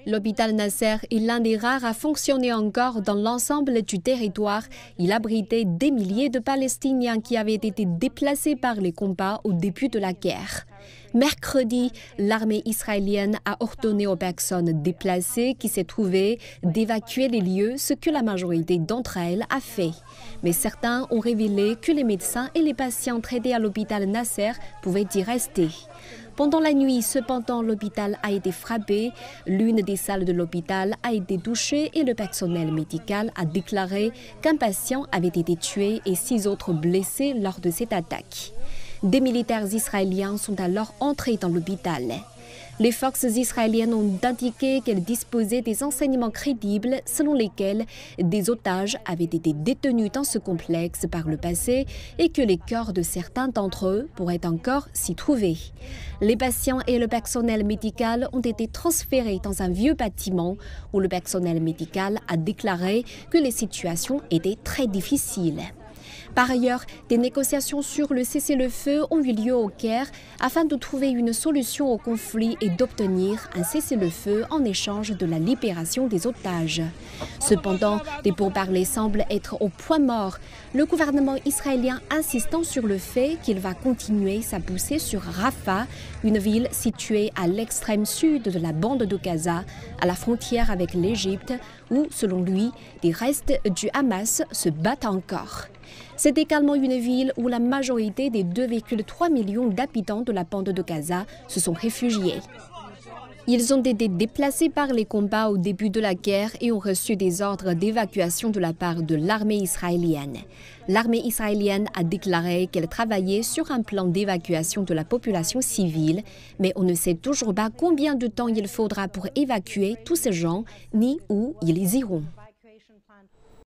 L'hôpital Nasser est l'un des rares à fonctionner encore dans l'ensemble du territoire. Il abritait des milliers de Palestiniens qui avaient été déplacés par les combats au début de la guerre. Mercredi, l'armée israélienne a ordonné aux personnes déplacées qui s'y trouvaient d'évacuer les lieux, ce que la majorité d'entre elles a fait. Mais certains ont révélé que les médecins et les patients traités à l'hôpital Nasser pouvaient y rester. Pendant la nuit, cependant, l'hôpital a été frappé. L'une des salles de l'hôpital a été touchée et le personnel médical a déclaré qu'un patient avait été tué et 6 autres blessés lors de cette attaque. Des militaires israéliens sont alors entrés dans l'hôpital. Les forces israéliennes ont indiqué qu'elles disposaient des enseignements crédibles selon lesquels des otages avaient été détenus dans ce complexe par le passé et que les corps de certains d'entre eux pourraient encore s'y trouver. Les patients et le personnel médical ont été transférés dans un vieux bâtiment où le personnel médical a déclaré que les situations étaient très difficiles. Par ailleurs, des négociations sur le cessez-le-feu ont eu lieu au Caire afin de trouver une solution au conflit et d'obtenir un cessez-le-feu en échange de la libération des otages. Cependant, des pourparlers semblent être au point mort, le gouvernement israélien insistant sur le fait qu'il va continuer sa poussée sur Rafah, une ville située à l'extrême sud de la bande de Gaza, à la frontière avec l'Égypte, où, selon lui, des restes du Hamas se battent encore. C'est également une ville où la majorité des 2,3 millions d'habitants de la bande de Gaza se sont réfugiés. Ils ont été déplacés par les combats au début de la guerre et ont reçu des ordres d'évacuation de la part de l'armée israélienne. L'armée israélienne a déclaré qu'elle travaillait sur un plan d'évacuation de la population civile, mais on ne sait toujours pas combien de temps il faudra pour évacuer tous ces gens, ni où ils iront.